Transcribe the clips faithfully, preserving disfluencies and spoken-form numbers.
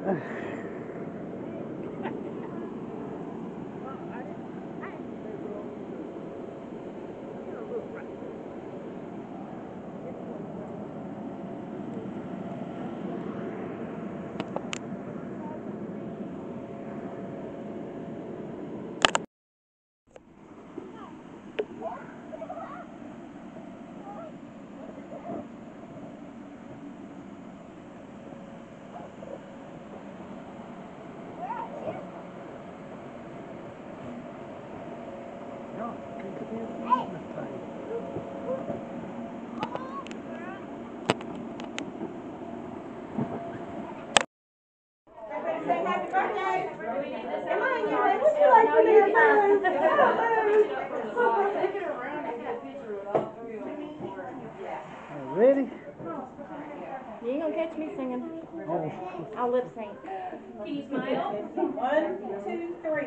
Ready? You ain't gonna catch me singing. Oh. I'll lip sync. Can you smile? One, two, three.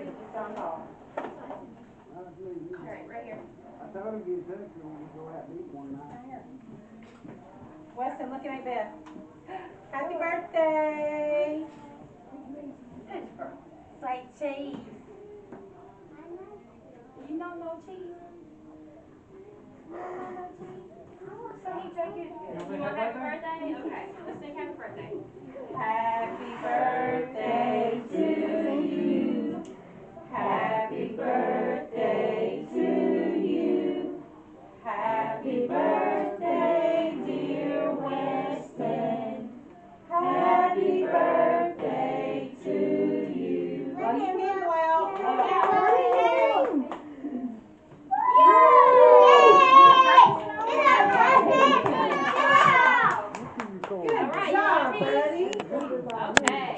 Alright, right here. I told him to get in touch with me when we go out and eat one night. Weston, looking at Beth. Happy birthday. Say cheese. You know no cheese? You don't know no cheese? So he drank it. You want happy birthday? Okay, let's sing happy birthday. Happy birthday to you. Happy birthday to you. Happy birthday, dear Weston. Happy birthday to you. Well, you mean well. Good job, buddy. Okay.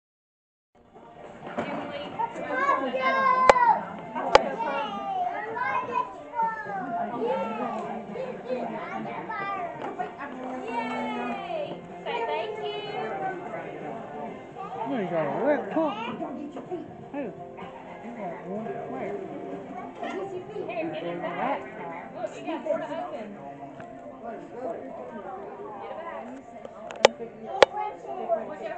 Yay! Say thank you. There you go. Where? Who? You got one. Where? Here, get it back. Look, you got more to open. Get it back.